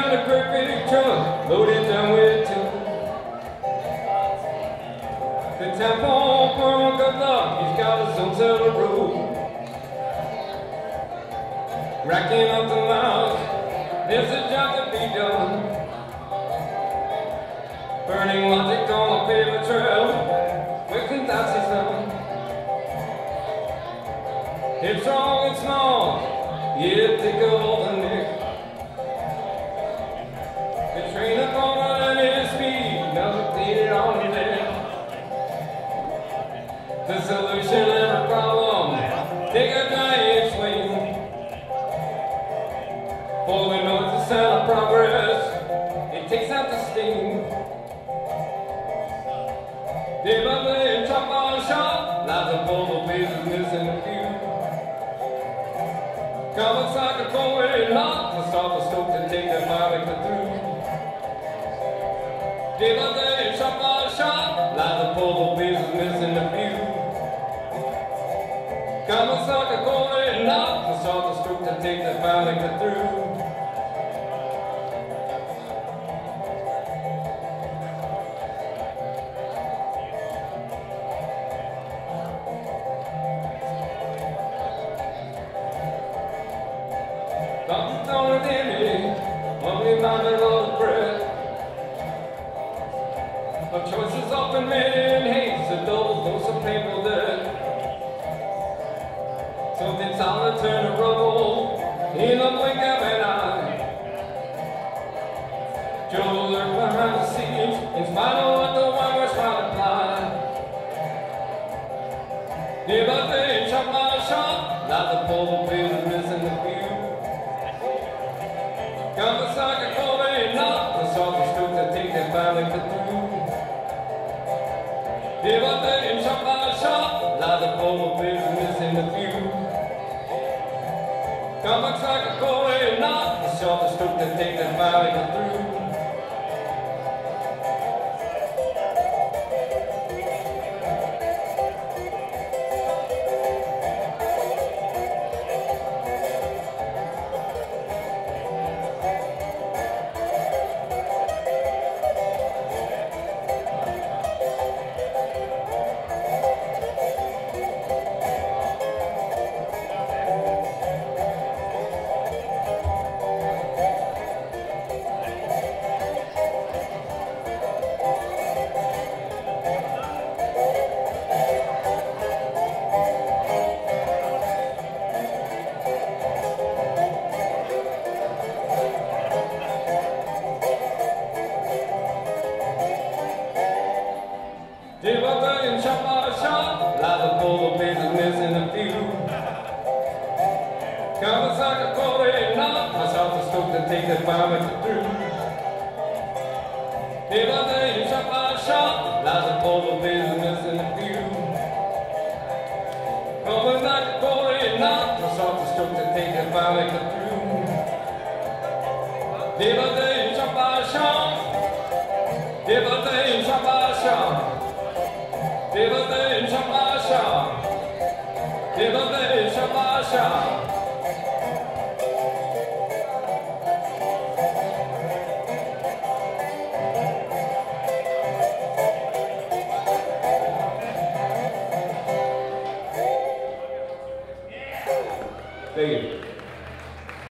got a great big trunk loaded down with two. The tampon for good luck, he's got his own set of rules. Racking up the miles, there's a job to be done. Burning logic on a paper trail, where can that see something? It's strong and small, yeah, tickle the neck. The train up on his speed, now clean it on your neck. The solution to every problem, take a giant swing. For we know it's the sound of progress, it takes out the sting. Day by day, chop on shop, like the polo pieces missing a few. Comics like a forward knock, the soft scope to take the body through. Day by day, chop on shop, like the polo pieces missing a few. Comics like a forward knock, the soft scope to take the body through. Something's on a dimmy, only minded all the bread. Of choices often made in haste, a double dose of painful death. Something solid turn to rubble in a blink of an eye. Joe lurked behind the scenes, in spite of what the one was trying to fly. Day by day, shot by shot, like the polo pieces missing the view. Compass like a cold knot, the soft scoop to take that finally through. Day by day, shot by shot, like the polo pieces missing the view. Compass like a cold knot, the soft scoop to take that finally through. Day by day and shot by shot, like the polo pieces missing a few. Compass like a cold knot, my soft scope to take the vomit through. Day by day and shot by shot, like the polo pieces missing a few. Compass like a cold knot, my soft scope to take the vomit through. Day by day and shot by shot, day by day and shot by shot. Day by day, shot by shot. Day by day, shot by shot. Thank you.